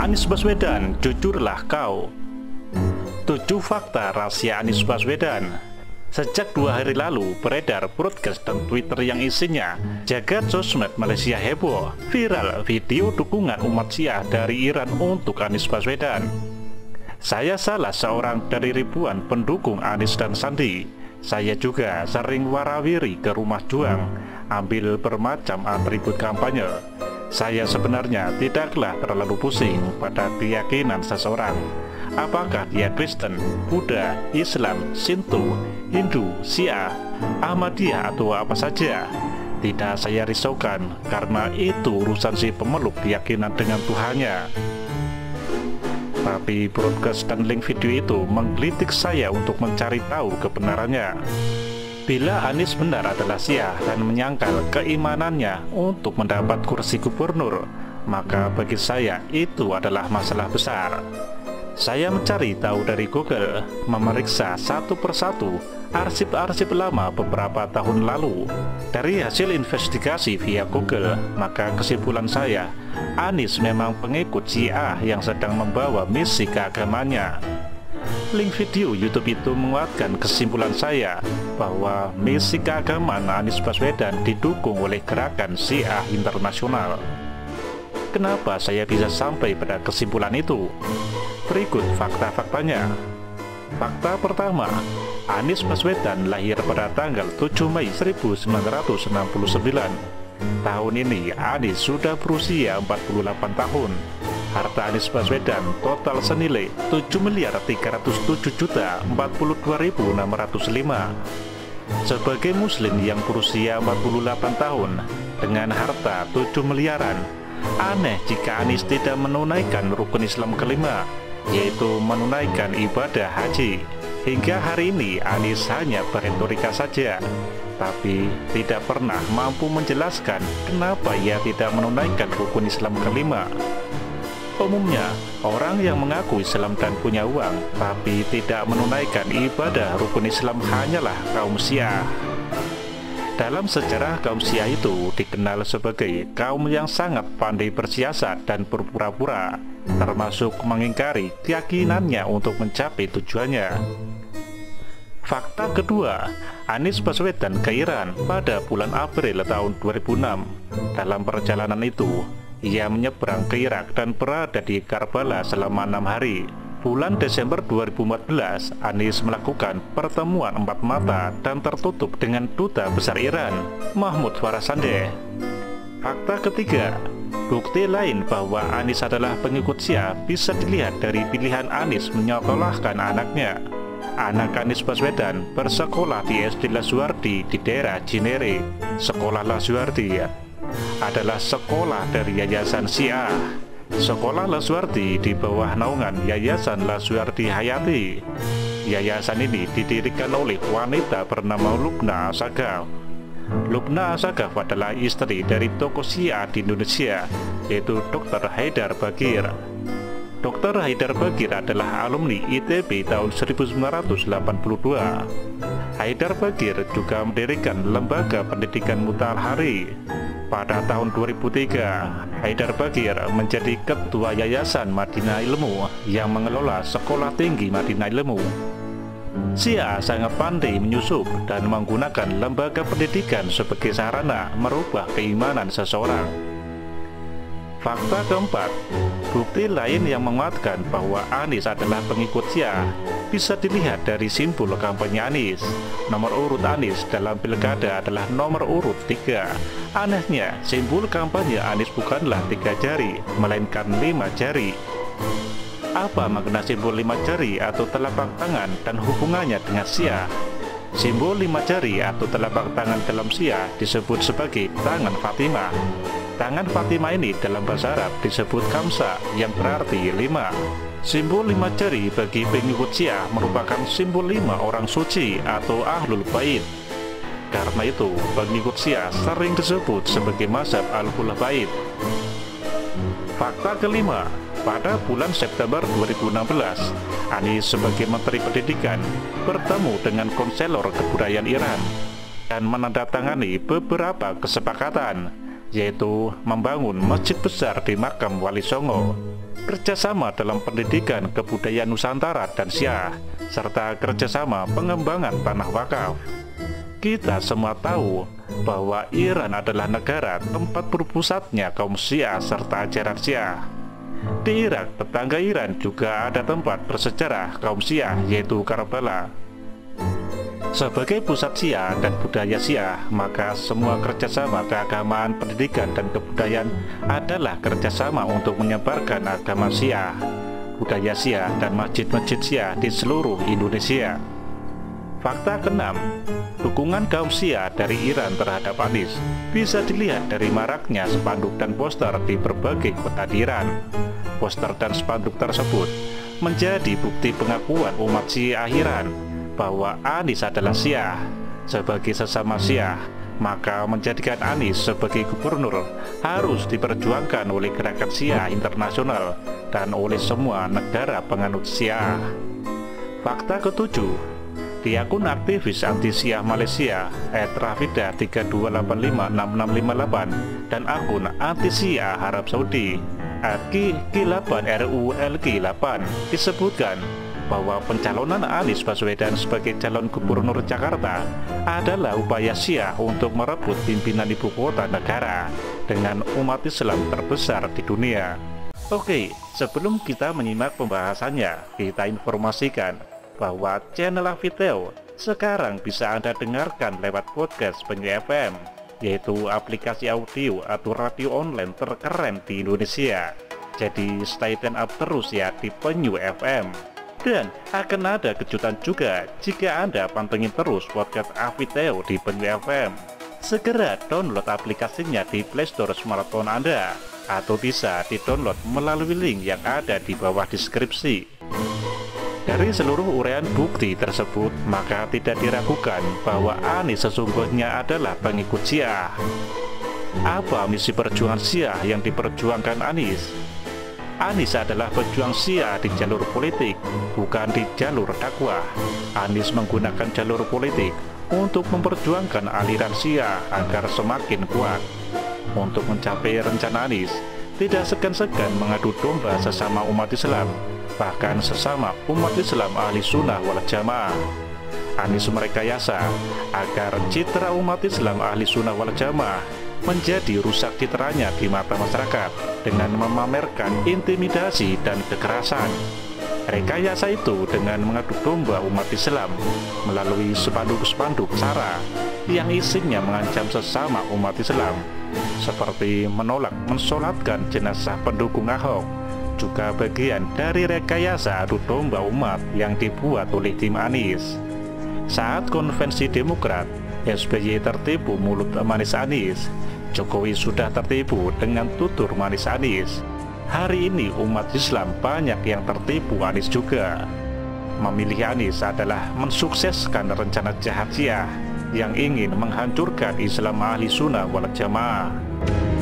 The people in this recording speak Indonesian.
Anies Baswedan, jujurlah kau. 7 fakta rahasia Anies Baswedan. Sejak 2 hari lalu beredar broadcast dan Twitter yang isinya jagat sosmed Malaysia heboh, viral video dukungan umat Syiah dari Iran untuk Anies Baswedan. Saya salah seorang dari ribuan pendukung Anies dan Sandi. Saya juga sering warawiri ke rumah juang, ambil bermacam atribut kampanye. Saya sebenarnya tidaklah terlalu pusing pada keyakinan seseorang. Apakah dia Kristen, Buddha, Islam, Shinto, Hindu, Syiah, Ahmadiyah atau apa saja? Tidak saya risaukan, karena itu urusan si pemeluk keyakinan dengan Tuhannya. Tapi broadcast dan link video itu menggelitik saya untuk mencari tahu kebenarannya. Bila Anies benar adalah Syiah dan menyangkal keimanannya untuk mendapat kursi gubernur, maka bagi saya itu adalah masalah besar. Saya mencari tahu dari Google, memeriksa satu persatu arsip-arsip lama beberapa tahun lalu. Dari hasil investigasi via Google, maka kesimpulan saya, Anies memang pengikut Syiah yang sedang membawa misi keagamannya. Link video YouTube itu menguatkan kesimpulan saya bahwa misi keagamaan Anies Baswedan didukung oleh gerakan Syiah internasional. Kenapa saya bisa sampai pada kesimpulan itu? Berikut fakta-faktanya. Fakta pertama, Anies Baswedan lahir pada tanggal 7 Mei 1969. Tahun ini Anies sudah berusia 48 tahun. Harta Anies Baswedan total senilai 7.307.042.605. Sebagai muslim yang berusia 48 tahun dengan harta 7 miliaran, aneh jika Anies tidak menunaikan rukun Islam kelima, yaitu menunaikan ibadah haji. Hingga hari ini Anies hanya beretorika saja, tapi tidak pernah mampu menjelaskan kenapa ia tidak menunaikan rukun Islam kelima. Umumnya, orang yang mengaku Islam dan punya uang, tapi tidak menunaikan ibadah rukun Islam hanyalah kaum Syiah. Dalam sejarah, kaum Syiah itu dikenal sebagai kaum yang sangat pandai bersiasat dan berpura-pura, termasuk mengingkari keyakinannya untuk mencapai tujuannya. Fakta kedua, Anies Baswedan ke Iran pada bulan April tahun 2006. Dalam perjalanan itu, ia menyeberang ke Irak dan berada di Karbala selama 6 hari. Bulan Desember 2014, Anies melakukan pertemuan 4 mata dan tertutup dengan Duta Besar Iran, Mahmud Farahzadeh. Fakta ketiga, bukti lain bahwa Anies adalah pengikut Syiah bisa dilihat dari pilihan Anies menyekolahkan anaknya. Anak Anies Baswedan bersekolah di SD Laswardi di daerah Cinere. Sekolah Laswardi adalah sekolah dari Yayasan Syiah. Sekolah Laswardi di bawah naungan Yayasan Laswardi Hayati. Yayasan ini didirikan oleh wanita bernama Lubna Asagaf. Lubna Asagaf adalah istri dari tokoh Syiah di Indonesia, yaitu Dr. Haidar Bagir. Dr. Haidar Bagir adalah alumni ITB tahun 1982. Haidar Bagir juga mendirikan Lembaga Pendidikan Mutahari. Pada tahun 2003, Haidar Bagir menjadi Ketua Yayasan Madinah Ilmu yang mengelola Sekolah Tinggi Madinah Ilmu. Syiah sangat pandai menyusup dan menggunakan lembaga pendidikan sebagai sarana merubah keimanan seseorang. Fakta keempat, bukti lain yang menguatkan bahwa Anies adalah pengikut Syiah bisa dilihat dari simbol kampanye Anies. Nomor urut Anies dalam pilkada adalah nomor urut 3. Anehnya, simbol kampanye Anies bukanlah 3 jari, melainkan 5 jari. Apa makna simbol 5 jari atau telapak tangan dan hubungannya dengan Syiah? Simbol 5 jari atau telapak tangan dalam Syiah disebut sebagai tangan Fatimah. Tangan Fatimah ini dalam bahasa Arab disebut kamsa, yang berarti 5. Simbol 5 jari bagi pengikut Syiah merupakan simbol 5 orang suci atau Ahlul Bait. Karena itu, pengikut Syiah sering disebut sebagai mazhab Ahlul Bait. Fakta kelima, pada bulan September 2016, Anies sebagai Menteri Pendidikan bertemu dengan konselor kebudayaan Iran dan menandatangani beberapa kesepakatan, yaitu membangun masjid besar di makam Wali Songo. kerjasama dalam pendidikan kebudayaan Nusantara dan Syiah, serta kerjasama pengembangan tanah wakaf. Kita semua tahu bahwa Iran adalah negara tempat berpusatnya kaum Syiah serta ajaran Syiah. Di Irak, tetangga Iran, juga ada tempat bersejarah kaum Syiah, yaitu Karbala. Sebagai pusat Syiah dan budaya Syiah, maka semua kerjasama keagamaan, pendidikan, dan kebudayaan adalah kerjasama untuk menyebarkan agama Syiah, budaya Syiah, dan masjid-masjid Syiah di seluruh Indonesia. Fakta keenam, dukungan kaum Syiah dari Iran terhadap Anies bisa dilihat dari maraknya spanduk dan poster di berbagai kota di Iran. Poster dan spanduk tersebut menjadi bukti pengakuan umat Syiah Iran bahwa Anies adalah Syiah. Sebagai sesama Syiah, maka menjadikan Anies sebagai gubernur harus diperjuangkan oleh gerakan Syiah internasional dan oleh semua negara penganut Syiah. Fakta ketujuh, di akun aktivis anti Syiah Malaysia @rafida32856658 dan akun anti Syiah Arab Saudi @Q8RULQ8 disebutkan bahwa pencalonan Anies Baswedan sebagai calon gubernur Jakarta adalah upaya Syiah untuk merebut pimpinan ibu kota negara dengan umat Islam terbesar di dunia. Oke, sebelum kita menyimak pembahasannya, kita informasikan bahwa channel Aviteo sekarang bisa Anda dengarkan lewat podcast Penyu FM, yaitu aplikasi audio atau radio online terkeren di Indonesia. Jadi stay tune up terus ya di Penyu FM. Dan akan ada kejutan juga jika Anda pantengin terus podcast Aviteo di Penyu FM. Segera download aplikasinya di Playstore smartphone Anda, atau bisa di-download melalui link yang ada di bawah deskripsi. Dari seluruh uraian bukti tersebut, maka tidak diragukan bahwa Anies sesungguhnya adalah pengikut Syiah. Apa misi perjuangan Syiah yang diperjuangkan Anies? Anies adalah pejuang Syiah di jalur politik, bukan di jalur dakwah. Anies menggunakan jalur politik untuk memperjuangkan aliran Syiah agar semakin kuat. Untuk mencapai rencana Anies, tidak segan-segan mengadu domba sesama umat Islam, bahkan sesama umat Islam ahli sunnah wal jamaah. Anies merekayasa agar citra umat Islam ahli sunnah wal jamaah menjadi rusak citranya di mata masyarakat dengan memamerkan intimidasi dan kekerasan. Rekayasa itu dengan mengadu domba umat Islam melalui spanduk-spanduk SARA yang isinya mengancam sesama umat Islam, seperti menolak mensolatkan jenazah pendukung Ahok, juga bagian dari rekayasa adu domba umat yang dibuat oleh tim Anies. Saat konvensi Demokrat, SBY tertipu mulut manis Anies, Jokowi sudah tertipu dengan tutur manis Anies. Hari ini umat Islam banyak yang tertipu Anies juga. Memilih Anies adalah mensukseskan rencana jahat Syiah yang ingin menghancurkan Islam ahli sunnah wal jamaah.